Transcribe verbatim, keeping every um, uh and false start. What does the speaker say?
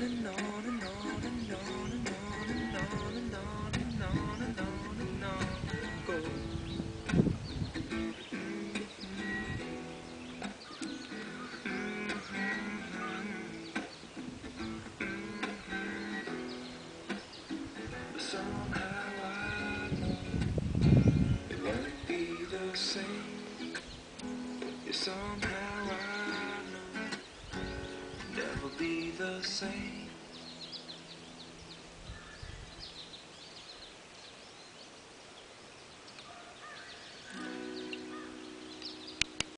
Somehow I know it won't be the same. Yeah, somehow I know never be the same.